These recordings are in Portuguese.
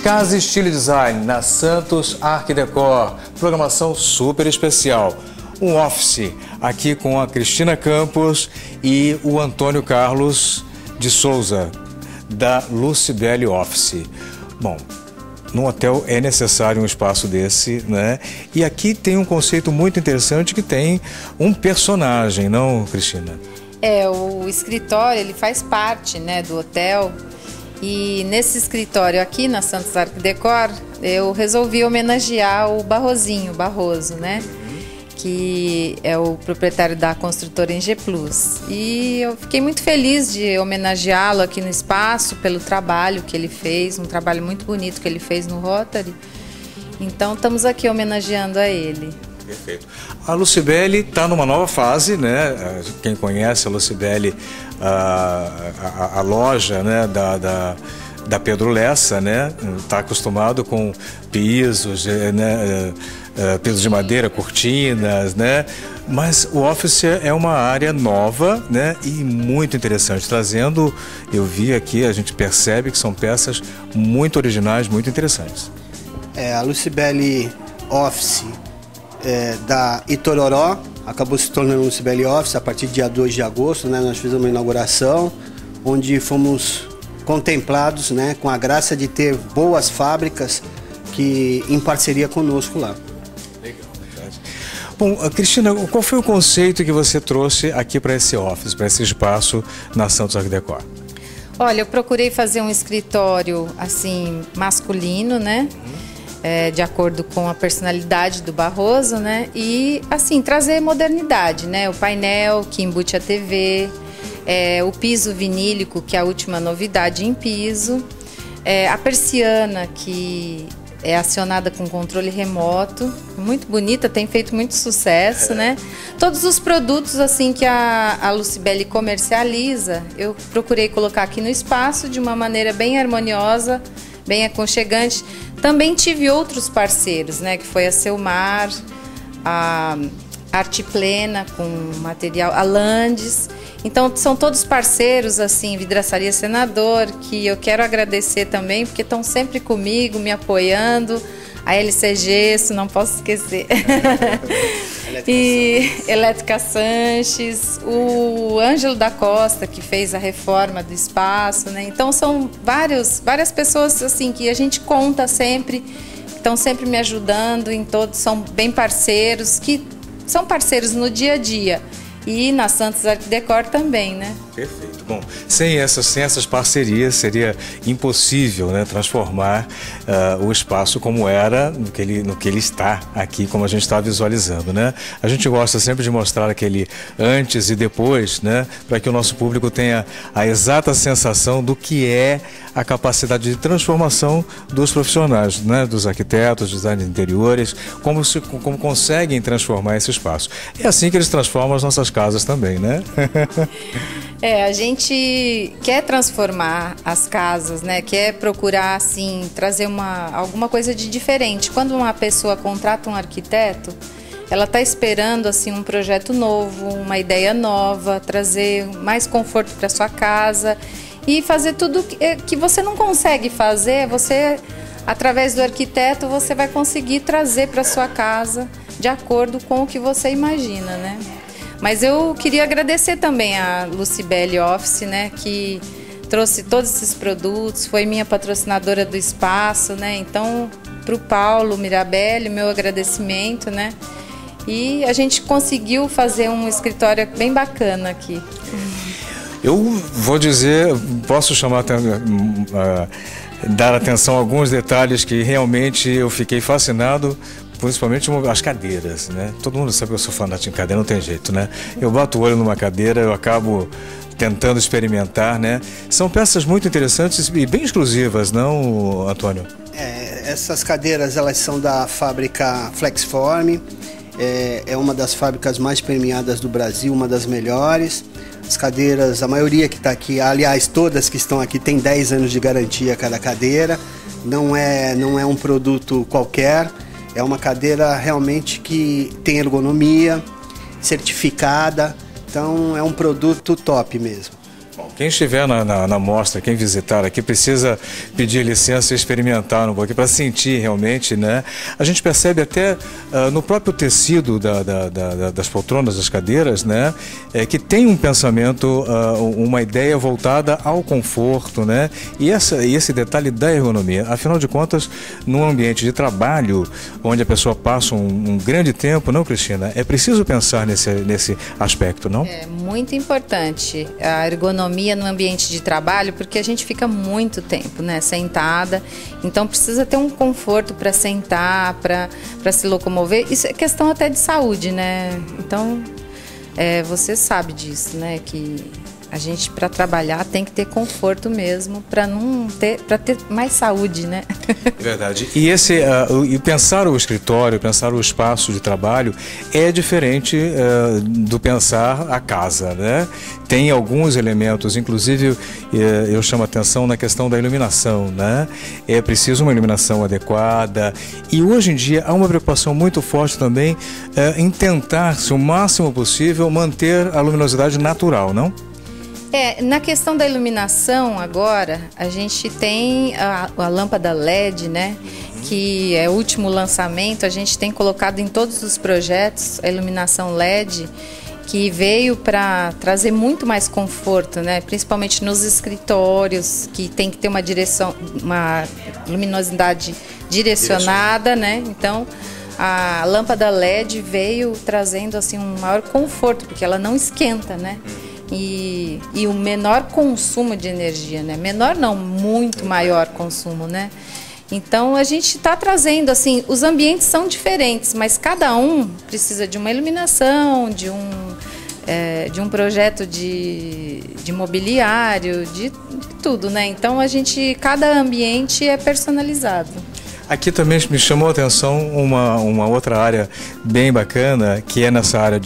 Casa Estilo Design, na Santos Arc Decor. Programação super especial. Um office aqui com a Cristina Campos e o Antônio Carlos de Souza, da Lucibele Office. Bom, no hotel é necessário um espaço desse, né? E aqui tem um conceito muito interessante que tem um personagem, não, Cristina? O escritório, ele faz parte, né, do hotel. E nesse escritório aqui na Santos Arc Decor, eu resolvi homenagear o Barroso, né? Que é o proprietário da construtora Eng Plus. E eu fiquei muito feliz de homenageá-lo aqui no espaço pelo trabalho que ele fez, um trabalho muito bonito que ele fez no Rotary. Então estamos aqui homenageando a ele. Perfeito. A Lucibele está numa nova fase, né? Quem conhece a Lucibele, a loja, né, da Pedro Lessa, né? Está acostumado com pisos, né? Pisos de madeira, cortinas, né? Mas o office é uma área nova, né? E muito interessante, trazendo, eu vi aqui, a gente percebe que são peças muito originais, muito interessantes. A Lucibele Office da Itororó acabou se tornando Lucibele Office a partir do dia 2 de agosto, né? Nós fizemos uma inauguração onde fomos contemplados, né, com a graça de ter boas fábricas que em parceria conosco lá. Legal, verdade. Bom, Cristina, qual foi o conceito que você trouxe aqui para esse office, para esse espaço na Santos Arc Decor? Olha, eu procurei fazer um escritório assim masculino, né? De acordo com a personalidade do Barroso, né? E assim trazer modernidade, né? O painel que embute a TV, o piso vinílico, que é a última novidade em piso, a persiana, que é acionada com controle remoto, muito bonita, tem feito muito sucesso, né? Todos os produtos assim que a Lucibele comercializa, eu procurei colocar aqui no espaço de uma maneira bem harmoniosa, bem aconchegante. Também tive outros parceiros, né? Que foi a Selmar, a Arte Plena com material, a Landes. Então são todos parceiros, assim, Vidraçaria Senador, que eu quero agradecer também, porque estão sempre comigo, me apoiando. A LC Gesso, não posso esquecer. E Elétrica Sanches, o Ângelo da Costa, que fez a reforma do espaço, né? Então são várias pessoas assim que a gente conta sempre, que estão sempre me ajudando em todos, são bem parceiros, que são parceiros no dia a dia. E na Santos Arc Decor também, né? Perfeito. Bom, sem essas parcerias seria impossível, né, transformar o espaço como era no que ele está aqui, como a gente está visualizando, né? A gente gosta sempre de mostrar aquele antes e depois, né, para que o nosso público tenha a exata sensação do que é a capacidade de transformação dos profissionais, né, dos arquitetos, designers de interiores, como conseguem transformar esse espaço. É assim que eles transformam as nossas casas também, né? A gente quer transformar as casas, né? Quer procurar, assim, trazer alguma coisa de diferente. Quando uma pessoa contrata um arquiteto, ela está esperando, assim, um projeto novo, uma ideia nova, trazer mais conforto para sua casa e fazer tudo que você não consegue fazer, através do arquiteto, você vai conseguir trazer para sua casa de acordo com o que você imagina, né? Mas eu queria agradecer também a Lucibele Office, né, que trouxe todos esses produtos, foi minha patrocinadora do espaço, né? Então, para o Paulo Mirabelli, meu agradecimento, né? E a gente conseguiu fazer um escritório bem bacana aqui. Eu vou dizer, posso dar atenção a alguns detalhes que realmente eu fiquei fascinado, principalmente as cadeiras, né? Todo mundo sabe que eu sou fanático em cadeira, não tem jeito, né? Eu bato o olho numa cadeira, eu acabo tentando experimentar, né? São peças muito interessantes e bem exclusivas, não, Antônio? Essas cadeiras, elas são da fábrica Flexform, é uma das fábricas mais premiadas do Brasil, uma das melhores. As cadeiras, a maioria que está aqui, aliás, todas que estão aqui, tem 10 anos de garantia cada cadeira. Não é um produto qualquer, é uma cadeira realmente que tem ergonomia, certificada. Então é um produto top mesmo. Bom, Quem estiver na mostra, quem visitar aqui, precisa pedir licença e experimentar um pouquinho para sentir realmente, né? A gente percebe até no próprio tecido das poltronas, das cadeiras, né? Que tem um pensamento, uma ideia voltada ao conforto, né? E esse detalhe da ergonomia. Afinal de contas, num ambiente de trabalho, onde a pessoa passa um grande tempo, não, Cristina? É preciso pensar nesse aspecto, não? É muito importante a ergonomia no ambiente de trabalho, porque a gente fica muito tempo, né, sentada, então precisa ter um conforto para sentar, para se locomover. Isso é questão até de saúde, né? Então, você sabe disso, né, que a gente, para trabalhar, tem que ter conforto mesmo, para ter mais saúde, né? Verdade. E e pensar o escritório, pensar o espaço de trabalho é diferente do pensar a casa, né? Tem alguns elementos, inclusive eu chamo a atenção na questão da iluminação, né? É preciso uma iluminação adequada e hoje em dia há uma preocupação muito forte também em tentar, se o máximo possível, manter a luminosidade natural, não? Na questão da iluminação agora, a gente tem a lâmpada LED, né? Que é o último lançamento, a gente tem colocado em todos os projetos a iluminação LED, que veio para trazer muito mais conforto, né? Principalmente nos escritórios, que tem que ter uma luminosidade direcionada, né? Então, a lâmpada LED veio trazendo assim um maior conforto, porque ela não esquenta, né? E o menor consumo de energia, né? Menor não, muito maior consumo, né? Então a gente está trazendo, assim, os ambientes são diferentes, mas cada um precisa de uma iluminação, de um projeto de mobiliário, de tudo, né? Então cada ambiente é personalizado. Aqui também me chamou a atenção uma outra área bem bacana, que é nessa área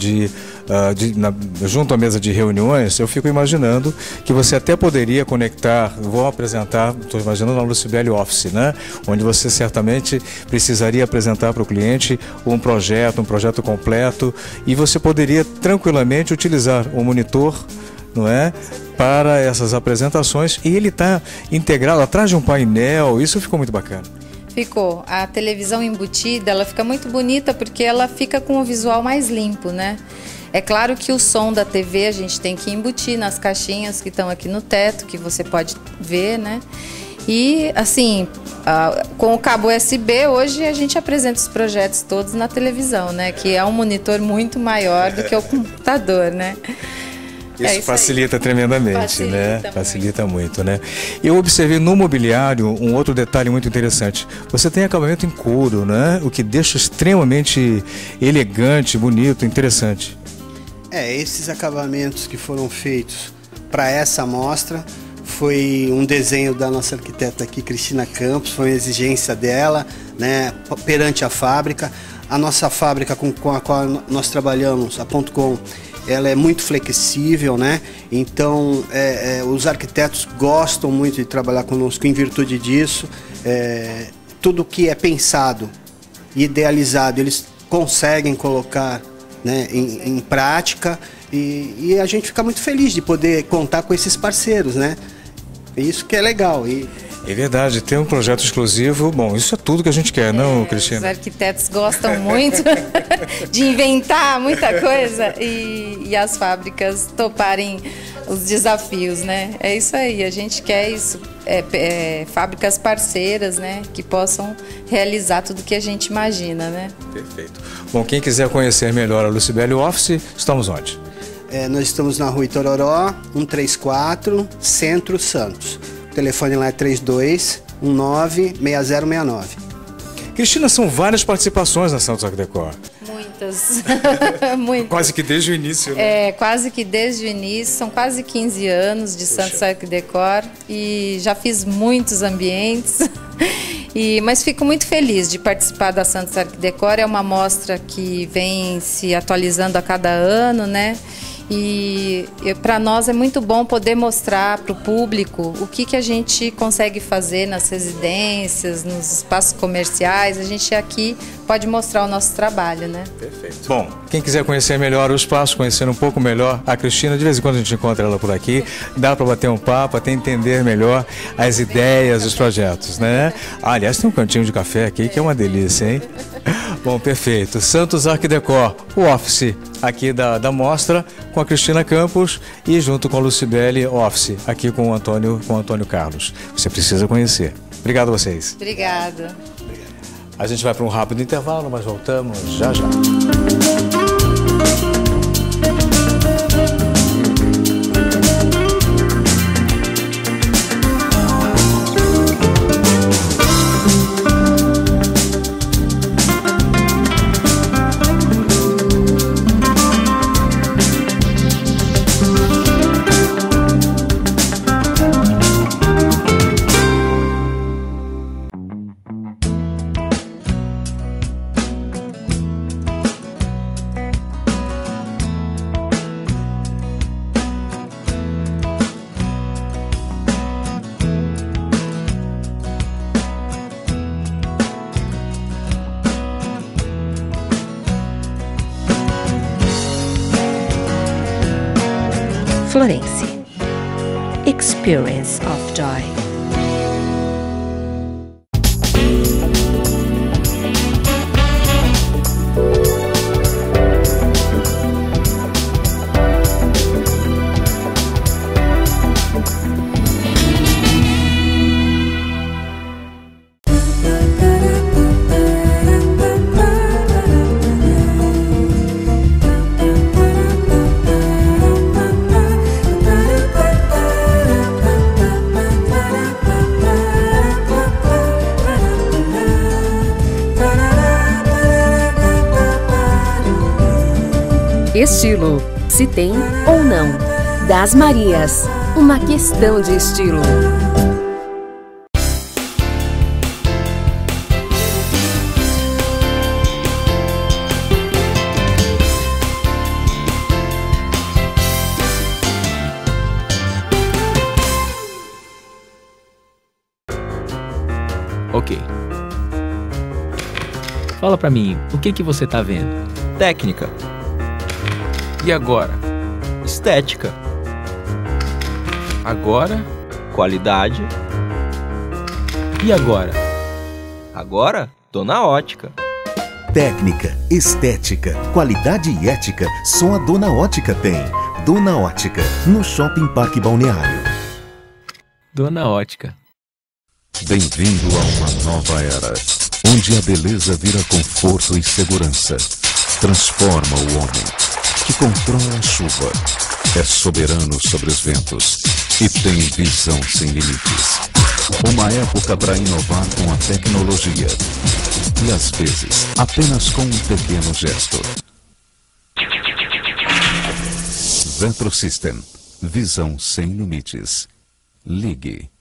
junto à mesa de reuniões. Eu fico imaginando que você até poderia conectar, vou apresentar, estou imaginando na Lucibeli Office, né? Onde você certamente precisaria apresentar para o cliente um projeto completo, e você poderia tranquilamente utilizar o monitor, não é? Para essas apresentações, e ele está integrado atrás de um painel. Isso ficou muito bacana. Ficou. A televisão embutida, ela fica muito bonita porque ela fica com o visual mais limpo, né? É claro que o som da TV a gente tem que embutir nas caixinhas que estão aqui no teto, que você pode ver, né? E, assim, com o cabo USB, hoje a gente apresenta os projetos todos na televisão, né? Que é um monitor muito maior do que o computador, né? Isso facilita tremendamente, né? Facilita muito, né? Eu observei no mobiliário um outro detalhe muito interessante. Você tem acabamento em couro, né? O que deixa extremamente elegante, bonito, interessante. Esses acabamentos que foram feitos para essa amostra foi um desenho da nossa arquiteta aqui, Cristina Campos, foi uma exigência dela, né? Perante a fábrica. A nossa fábrica com a qual nós trabalhamos, a .com, ela é muito flexível, né? Então, os arquitetos gostam muito de trabalhar conosco em virtude disso. Tudo que é pensado e idealizado, eles conseguem colocar, né, em prática, e a gente fica muito feliz de poder contar com esses parceiros, né? Isso que é legal. É verdade, ter um projeto exclusivo, bom, isso é tudo que a gente quer, não, Cristina? Os arquitetos gostam muito de inventar muita coisa e as fábricas toparem os desafios, né? É isso aí, a gente quer isso, fábricas parceiras, né? Que possam realizar tudo que a gente imagina, né? Perfeito. Bom, quem quiser conhecer melhor a Lucibeli Office, estamos onde? Nós estamos na Rua Itororó, 134, Centro, Santos. O telefone lá é 3219-6069. Cristina, são várias participações na Santos Arc Decor. Muitas. Muitas. Quase que desde o início, né? Quase que desde o início. São quase 15 anos de Santos Arc Decor e já fiz muitos ambientes. Mas fico muito feliz de participar da Santos Arc Decor. É uma mostra que vem se atualizando a cada ano, né? E para nós é muito bom poder mostrar para o público o que a gente consegue fazer nas residências, nos espaços comerciais. A gente aqui pode mostrar o nosso trabalho, né? Perfeito. Bom, quem quiser conhecer melhor o espaço, conhecer um pouco melhor a Cristina, de vez em quando a gente encontra ela por aqui, dá para bater um papo, até entender melhor as ideias, os projetos, né? Aliás, tem um cantinho de café aqui que é uma delícia, hein? Bom, perfeito. Santos Arquidecor, o office aqui da mostra, com a Cristina Campos e junto com a Lucibele Office, aqui com o Antônio Carlos. Você precisa conhecer. Obrigado a vocês. Obrigada. A gente vai para um rápido intervalo, mas voltamos já já. Florence. Experience of Joy. Estilo, se tem ou não. Das Marias, uma questão de estilo. Ok. Fala pra mim, o que você tá vendo? Técnica. E agora? Estética. Agora? Qualidade. E agora? Agora, tô na ótica. Técnica, estética, qualidade e ética, só a Dona Ótica tem. Dona Ótica, no Shopping Parque Balneário. Dona Ótica. Bem-vindo a uma nova era, onde a beleza vira conforto e segurança. Transforma o homem, que controla a chuva, é soberano sobre os ventos e tem visão sem limites. Uma época para inovar com a tecnologia e às vezes apenas com um pequeno gesto. Vetro System, visão sem limites. Ligue.